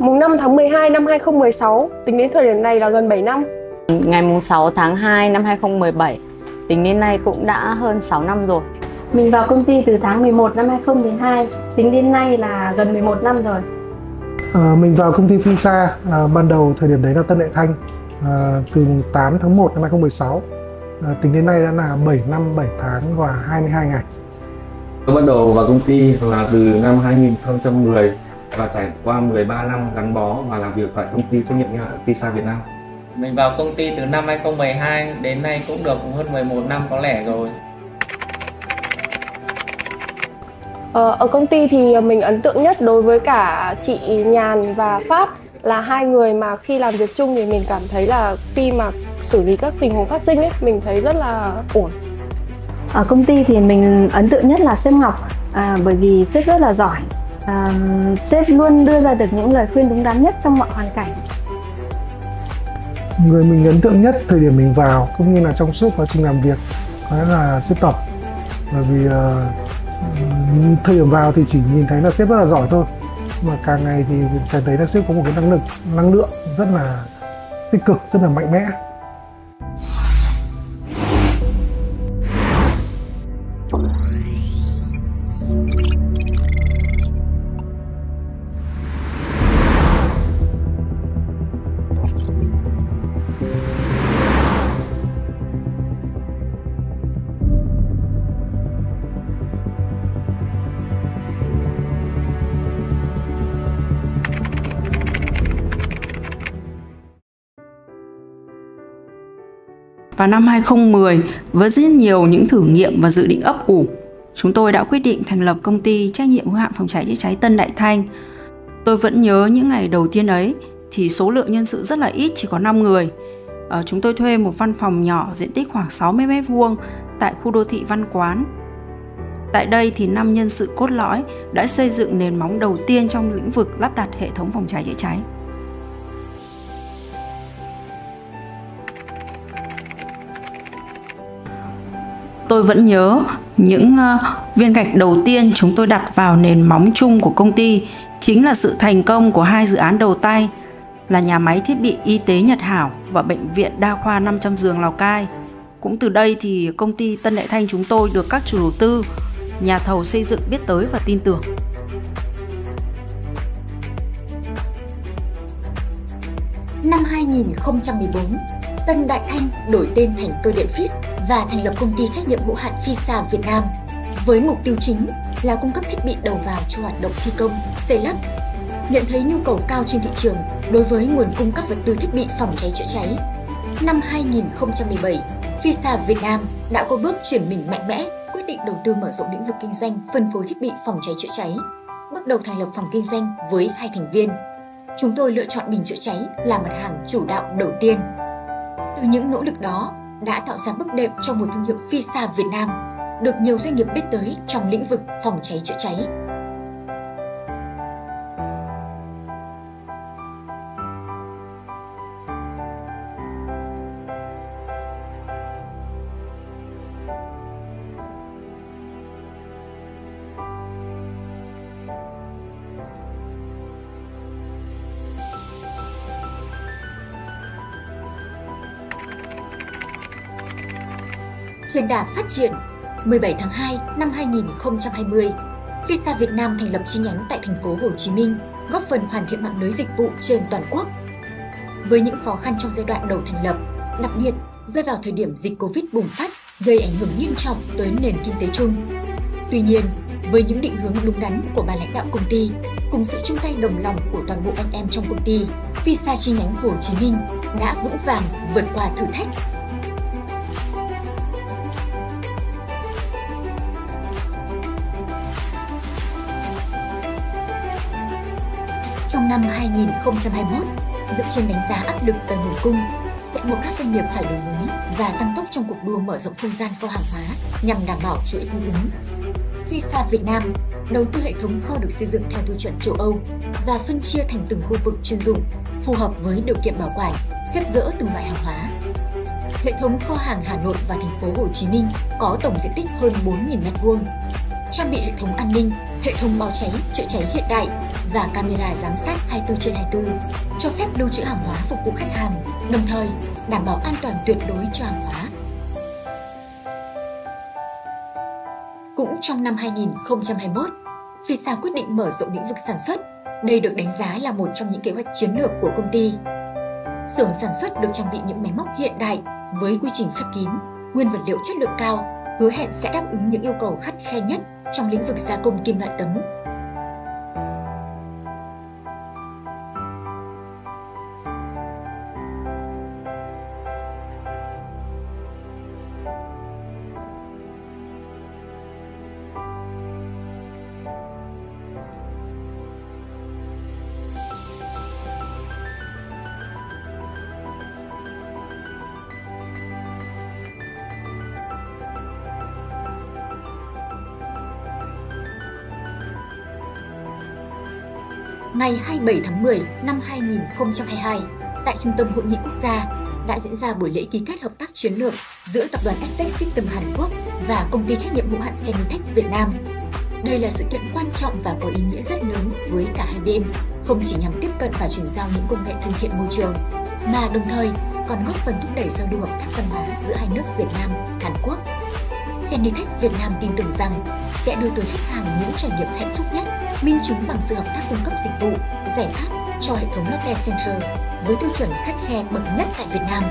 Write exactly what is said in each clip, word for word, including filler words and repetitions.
mùng năm tháng mười hai năm hai nghìn không trăm mười sáu, tính đến thời điểm này là gần bảy năm. Ngày mùng sáu tháng hai năm hai nghìn không trăm mười bảy, tính đến nay cũng đã hơn sáu năm rồi. Mình vào công ty từ tháng mười một năm hai nghìn không trăm mười hai, tính đến nay là gần mười một năm rồi. À, mình vào công ty Fisa, à, ban đầu thời điểm đấy là Tân Đại Thanh, à, từ tám tháng một năm hai nghìn không trăm mười sáu, à, tính đến nay đã là bảy năm, bảy tháng và hai mươi hai ngày. Tôi bắt đầu vào công ty là từ năm hai nghìn không trăm mười và trải qua mười ba năm gắn bó và làm việc tại công ty trách nhiệm hữu hạn Fisa Việt Nam. Mình vào công ty từ năm hai nghìn không trăm mười hai đến nay cũng được hơn mười một năm có lẽ rồi. Ờ, ở công ty thì mình ấn tượng nhất đối với cả chị Nhàn và Pháp là hai người mà khi làm việc chung thì mình cảm thấy là khi mà xử lý các tình huống phát sinh ấy, mình thấy rất là ổn. Ở công ty thì mình ấn tượng nhất là sếp Ngọc, à, bởi vì sếp rất là giỏi. À, sếp luôn đưa ra được những lời khuyên đúng đắn nhất trong mọi hoàn cảnh. Người mình ấn tượng nhất thời điểm mình vào cũng như là trong suốt quá trình làm việc có lẽ là sếp Tổng, bởi vì uh, thời điểm vào thì chỉ nhìn thấy là sếp rất là giỏi thôi, mà càng ngày thì càng thấy là sếp có một cái năng lực năng lượng rất là tích cực, rất là mạnh mẽ. Vào năm hai nghìn không trăm mười, với rất nhiều những thử nghiệm và dự định ấp ủ, chúng tôi đã quyết định thành lập công ty trách nhiệm hữu hạn phòng cháy chữa cháy Tân Đại Thanh. Tôi vẫn nhớ những ngày đầu tiên ấy thì số lượng nhân sự rất là ít, chỉ có năm người. À, chúng tôi thuê một văn phòng nhỏ diện tích khoảng sáu mươi mét vuông tại khu đô thị Văn Quán. Tại đây thì năm nhân sự cốt lõi đã xây dựng nền móng đầu tiên trong lĩnh vực lắp đặt hệ thống phòng cháy chữa cháy. Tôi vẫn nhớ những uh, viên gạch đầu tiên chúng tôi đặt vào nền móng chung của công ty chính là sự thành công của hai dự án đầu tay là nhà máy thiết bị y tế Nhật Hảo và bệnh viện đa khoa năm trăm giường Lào Cai. Cũng từ đây thì công ty Tân Đại Thanh chúng tôi được các chủ đầu tư, nhà thầu xây dựng biết tới và tin tưởng. Năm hai nghìn không trăm mười bốn, Tân Đại Thanh đổi tên thành Cơ điện Fis và thành lập công ty trách nhiệm hữu hạn Fisa Việt Nam với mục tiêu chính là cung cấp thiết bị đầu vào cho hoạt động thi công, xây lắp. Nhận thấy nhu cầu cao trên thị trường đối với nguồn cung cấp vật tư thiết bị phòng cháy chữa cháy, năm hai nghìn không trăm mười bảy, Fisa Việt Nam đã có bước chuyển mình mạnh mẽ, quyết định đầu tư mở rộng lĩnh vực kinh doanh phân phối thiết bị phòng cháy chữa cháy. Bước đầu thành lập phòng kinh doanh với hai thành viên. Chúng tôi lựa chọn bình chữa cháy là mặt hàng chủ đạo đầu tiên. Từ những nỗ lực đó đã tạo ra bước đệm cho một thương hiệu Fisa Việt Nam, được nhiều doanh nghiệp biết tới trong lĩnh vực phòng cháy chữa cháy. Trên đà phát triển, mười bảy tháng hai năm hai nghìn không trăm hai mươi, Fisa Việt Nam thành lập chi nhánh tại thành phố Hồ Chí Minh, góp phần hoàn thiện mạng lưới dịch vụ trên toàn quốc. Với những khó khăn trong giai đoạn đầu thành lập, đặc biệt rơi vào thời điểm dịch Covid bùng phát gây ảnh hưởng nghiêm trọng tới nền kinh tế chung. Tuy nhiên, với những định hướng đúng đắn của ban lãnh đạo công ty, cùng sự chung tay đồng lòng của toàn bộ anh em trong công ty, Fisa chi nhánh Hồ Chí Minh đã vững vàng vượt qua thử thách. Trong năm hai nghìn không trăm hai mươi mốt, dựa trên đánh giá áp lực về nguồn cung, sẽ buộc các doanh nghiệp phải đổi mới và tăng tốc trong cuộc đua mở rộng không gian kho hàng hóa nhằm đảm bảo chuỗi cung ứng. Fisa Việt Nam đầu tư hệ thống kho được xây dựng theo tiêu chuẩn châu Âu và phân chia thành từng khu vực chuyên dụng, phù hợp với điều kiện bảo quản, xếp dỡ từng loại hàng hóa. Hệ thống kho hàng Hà Nội và thành phố Hồ Chí Minh có tổng diện tích hơn bốn nghìn mét vuông. trang bị hệ thống an ninh, hệ thống báo cháy, chữa cháy hiện đại và camera giám sát hai mươi tư trên hai mươi tư, cho phép lưu trữ hàng hóa phục vụ khách hàng, đồng thời đảm bảo an toàn tuyệt đối cho hàng hóa. Cũng trong năm hai nghìn không trăm hai mươi mốt, Fisa quyết định mở rộng lĩnh vực sản xuất. Đây được đánh giá là một trong những kế hoạch chiến lược của công ty. Xưởng sản xuất được trang bị những máy móc hiện đại với quy trình khép kín, nguyên vật liệu chất lượng cao, hứa hẹn sẽ đáp ứng những yêu cầu khắt khe nhất trong lĩnh vực gia công kim loại tấm. Ngày hai mươi bảy tháng mười năm hai nghìn không trăm hai mươi hai, tại Trung tâm Hội nghị Quốc gia đã diễn ra buổi lễ ký kết hợp tác chiến lược giữa Tập đoàn Aztec System Hàn Quốc và Công ty trách nhiệm hữu hạn Senitech Việt Nam. Đây là sự kiện quan trọng và có ý nghĩa rất lớn với cả hai bên, không chỉ nhằm tiếp cận và chuyển giao những công nghệ thân thiện môi trường, mà đồng thời còn góp phần thúc đẩy giao lưu hợp tác văn hóa giữa hai nước Việt Nam, Hàn Quốc. Senitech Việt Nam tin tưởng rằng sẽ đưa tới khách hàng những trải nghiệm hạnh phúc nhất, minh chứng bằng sự hợp tác cung cấp dịch vụ, giải pháp cho hệ thống Lotte Center với tiêu chuẩn khắt khe bậc nhất tại Việt Nam.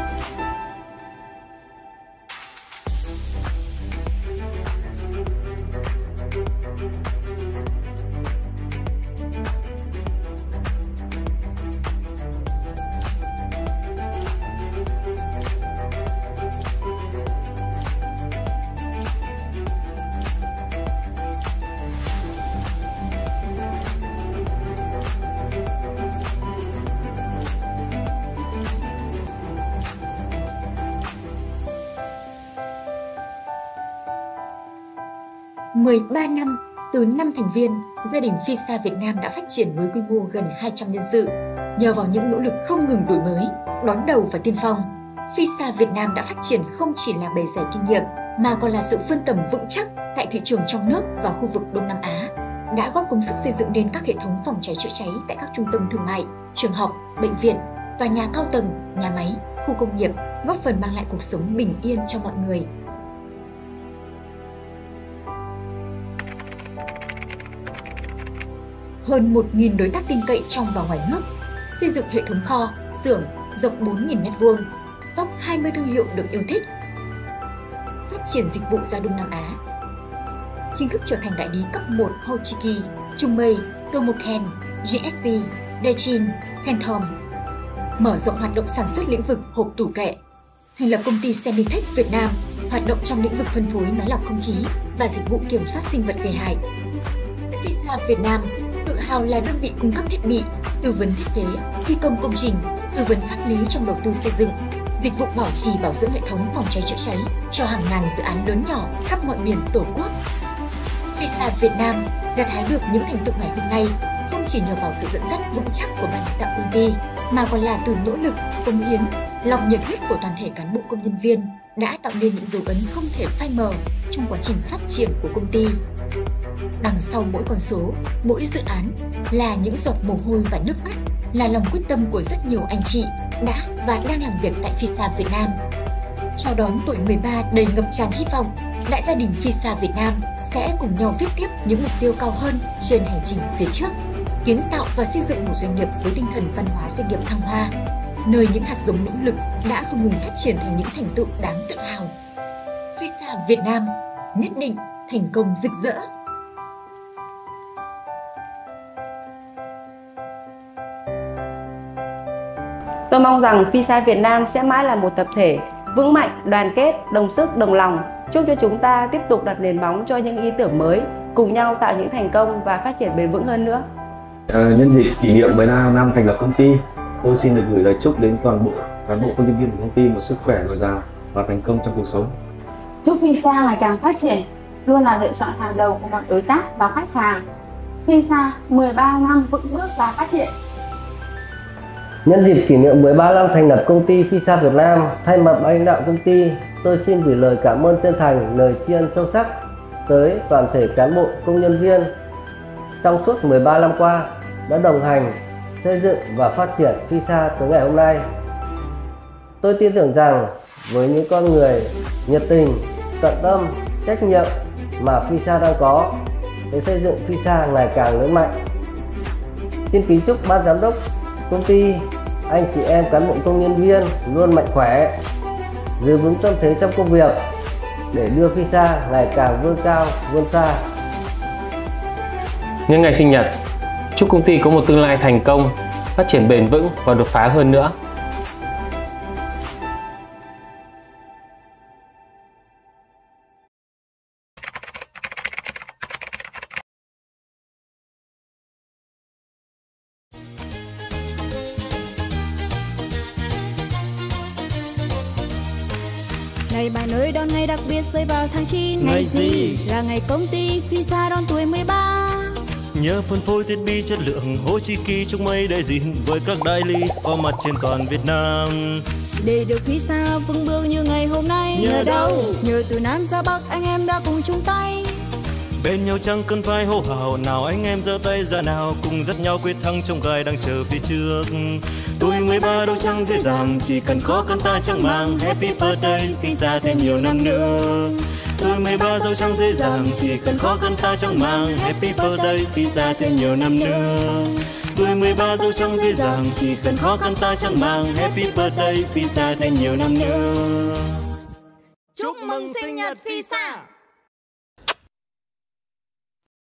mười ba năm, từ năm thành viên, gia đình Fisa Việt Nam đã phát triển với quy mô gần hai trăm nhân sự. Nhờ vào những nỗ lực không ngừng đổi mới, đón đầu và tiên phong, Fisa Việt Nam đã phát triển không chỉ là bề dày kinh nghiệm, mà còn là sự vươn tầm vững chắc tại thị trường trong nước và khu vực Đông Nam Á, đã góp công sức xây dựng nên các hệ thống phòng cháy chữa cháy tại các trung tâm thương mại, trường học, bệnh viện, tòa nhà cao tầng, nhà máy, khu công nghiệp, góp phần mang lại cuộc sống bình yên cho mọi người. Hơn một nghìn đối tác tin cậy trong và ngoài nước, xây dựng hệ thống kho, xưởng rộng bốn nghìn mét vuông, top hai mươi thương hiệu được yêu thích, phát triển dịch vụ ra Đông Nam Á, chính thức trở thành đại lý cấp một Hochiki, Chungmei, Tomoken, giê ét tê, Daichin, Phantom, mở rộng hoạt động sản xuất lĩnh vực hộp tủ kệ, thành lập công ty Senitech Việt Nam, hoạt động trong lĩnh vực phân phối máy lọc không khí và dịch vụ kiểm soát sinh vật gây hại. Fisa Việt Nam tự hào là đơn vị cung cấp thiết bị, tư vấn thiết kế, thi công công trình, tư vấn pháp lý trong đầu tư xây dựng, dịch vụ bảo trì bảo dưỡng hệ thống phòng cháy chữa cháy cho hàng ngàn dự án lớn nhỏ khắp mọi miền Tổ quốc. Fisa Việt Nam gặt hái được những thành tựu ngày hôm nay không chỉ nhờ vào sự dẫn dắt vững chắc của ban lãnh đạo công ty, mà còn là từ nỗ lực, cống hiến, lòng nhiệt huyết của toàn thể cán bộ công nhân viên đã tạo nên những dấu ấn không thể phai mờ trong quá trình phát triển của công ty. Đằng sau mỗi con số, mỗi dự án là những giọt mồ hôi và nước mắt, là lòng quyết tâm của rất nhiều anh chị đã và đang làm việc tại Fisa Việt Nam. Chào đón tuổi mười ba đầy ngập tràn hy vọng, đại gia đình Fisa Việt Nam sẽ cùng nhau viết tiếp những mục tiêu cao hơn trên hành trình phía trước, kiến tạo và xây dựng một doanh nghiệp với tinh thần văn hóa doanh nghiệp thăng hoa, nơi những hạt giống nỗ lực đã không ngừng phát triển thành những thành tựu đáng tự hào. Fisa Việt Nam nhất định thành công rực rỡ. Tôi mong rằng Fisa Việt Nam sẽ mãi là một tập thể vững mạnh, đoàn kết, đồng sức, đồng lòng. Chúc cho chúng ta tiếp tục đặt nền móng cho những ý tưởng mới, cùng nhau tạo những thành công và phát triển bền vững hơn nữa. À, nhân dịp kỷ niệm mười lăm năm thành lập công ty, tôi xin được gửi lời chúc đến toàn bộ cán bộ công nhân viên của công ty một sức khỏe dồi dào và thành công trong cuộc sống. Chúc Fisa ngày càng phát triển, luôn là lựa chọn hàng đầu của mọi đối tác và khách hàng. Fisa mười ba năm vững bước và phát triển. Nhân dịp kỷ niệm mười ba năm thành lập công ty Fisa Việt Nam, thay mặt ban lãnh đạo công ty, tôi xin gửi lời cảm ơn chân thành, lời tri ân sâu sắc tới toàn thể cán bộ công nhân viên trong suốt mười ba năm qua đã đồng hành xây dựng và phát triển FISA tới ngày hôm nay. Tôi tin tưởng rằng với những con người nhiệt tình, tận tâm, trách nhiệm mà FISA đang có, để xây dựng FISA ngày càng lớn mạnh. Xin kính chúc ban giám đốc công ty, anh chị em cán bộ công nhân viên luôn mạnh khỏe, giữ vững tâm thế trong công việc để đưa FISA ngày càng vươn cao, vươn xa. Nhân ngày sinh nhật, chúc công ty có một tương lai thành công, phát triển bền vững và đột phá hơn nữa. Ngày bạn ơi đón ngày đặc biệt rơi vào tháng chín. Ngày gì? Là ngày công ty FISA đón tuổi mười ba. Nhớ phân phối thiết bị chất lượng Hỗ Chi Kỳ chúc mây đại diện với các đại lý có mặt trên toàn Việt Nam. Để được FISA vững bước như ngày hôm nay. Nhờ đâu? Nhờ từ Nam ra Bắc anh em đã cùng chung tay. Bên nhau chẳng cần phải hô hào, nào anh em giơ tay ra nào, cùng dắt nhau quyết thắng trong gai đang chờ phía trước. Tuổi mười ba đâu chẳng dễ dàng, chỉ cần khó khăn ta chẳng mang. Happy birthday FISA thêm nhiều năm nữa. Tuổi mười ba dẫu chẳng dễ dàng, chỉ cần khó khăn ta chẳng mang. Happy birthday FISA thêm nhiều năm nữa. Tuổi mười ba dẫu chẳng dễ dàng, chỉ cần khó khăn ta chẳng mang. Happy birthday FISA thêm nhiều năm nữa. Chúc mừng sinh nhật FISA.